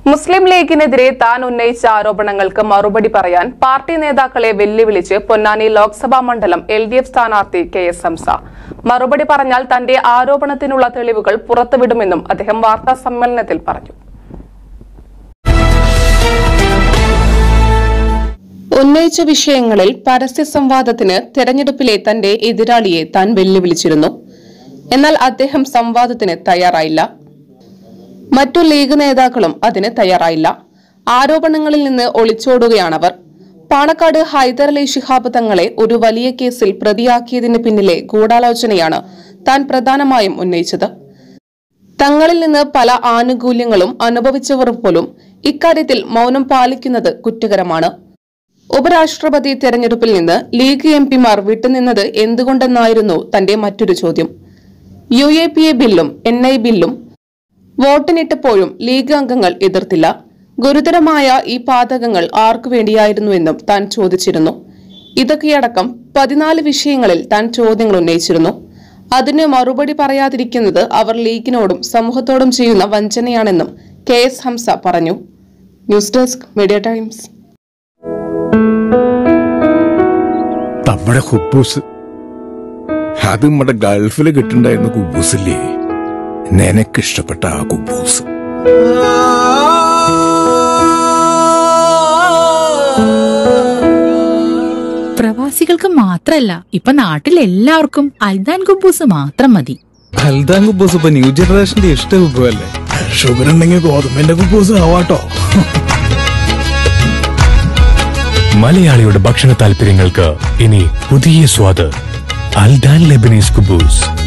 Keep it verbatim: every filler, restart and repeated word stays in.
മുസ്ലിം ലീഗിനെതിരെ താൻ ഉന്നയിച്ച ആരോപണങ്ങൾക്ക് മറുപടി പറയാൻ പാർട്ടി നേതാക്കളെ വെല്ലുവിളിച്ച് പൊന്നാനി ലോക്സഭാ മണ്ഡലം എൽ ഡി എഫ് സ്ഥാനാർത്ഥി കെ എസ് ഹംസ. മറുപടി പറഞ്ഞാൽ തന്റെ ആരോപണത്തിനുള്ള തെളിവുകൾ പുറത്തുവിടുമെന്നും അദ്ദേഹം വാർത്താ സമ്മേളനത്തിൽ പറഞ്ഞു. ഉന്നയിച്ച വിഷയങ്ങളിൽ പരസ്യ സംവാദത്തിന് തെരഞ്ഞെടുപ്പിലെ തന്റെ എതിരാളിയെ താൻ വെല്ലുവിളിച്ചിരുന്നു. എന്നാൽ അദ്ദേഹം സംവാദത്തിന് തയ്യാറായില്ല. മറ്റു ലീഗ് നേതാക്കളും അതിന് തയ്യാറായില്ല. ആരോപണങ്ങളിൽ നിന്ന് ഒളിച്ചോടുകയാണവർ. പാണക്കാട് ഹൈദരലി ശിഹാബ് തങ്ങളെ ഒരു വലിയ കേസിൽ പ്രതിയാക്കിയതിന് പിന്നിലെ ഗൂഢാലോചനയാണ് താൻ പ്രധാനമായും ഉന്നയിച്ചത്. തങ്ങളിൽ നിന്ന് പല ആനുകൂല്യങ്ങളും അനുഭവിച്ചവർ പോലും ഇക്കാര്യത്തിൽ മൌനം പാലിക്കുന്നത് കുറ്റകരമാണ്. ഉപരാഷ്ട്രപതി തെരഞ്ഞെടുപ്പിൽ നിന്ന് ലീഗ് എം പിമാർ വിട്ടുനിന്നത് എന്തുകൊണ്ടെന്നായിരുന്നു തന്റെ മറ്റൊരു ചോദ്യം. യു എ പി എ ബില്ലും എൻ ഐ ബില്ലും വോട്ടിനിട്ടപ്പോഴും ലീഗ് അംഗങ്ങൾ എതിർത്തില്ല. ഗുരുതരമായ ഈ പാതകങ്ങൾ ആർക്കു വേണ്ടിയായിരുന്നുവെന്നും താൻ ചോദിച്ചിരുന്നു. ഇതൊക്കെയടക്കം പതിനാല് വിഷയങ്ങളിൽ താൻ ചോദ്യങ്ങൾ ഉന്നയിച്ചിരുന്നു. അതിന് മറുപടി പറയാതിരിക്കുന്നത് അവർ ലീഗിനോടും സമൂഹത്തോടും ചെയ്യുന്ന വഞ്ചനയാണെന്നും കെ എസ് ഹംസ പറഞ്ഞു. News desk media times. നമ്മുടെ കുബൂസ് അത് നമ്മുടെ ഗൾഫിൽ കിട്ടുണ്ടായിരുന്ന കുബൂസില്ലേ, നിനക്കിഷ്ടപ്പെട്ട ആ കുബൂസ്. പ്രവാസികൾക്ക് മാത്രല്ല, ഇപ്പൊ നാട്ടിൽ എല്ലാവർക്കും അൽദാൻ കുബൂസ് മാത്രം മതി. അൽദാൻ കുബൂസ് ഇപ്പൊ ന്യൂ ജനറേഷന്റെ ഇഷ്ട കുബുവല്ലേ. ഷുഗർ ഉണ്ടെങ്കിൽ ഗോതമ്പിന്റെ കുബൂസ് ആവാട്ടോ. മലയാളിയുടെ ഭക്ഷണ താല്പര്യങ്ങൾക്ക് ഇനി പുതിയ സ്വാദ്. അൽദാൻ ലെബനീസ് കുബൂസ്.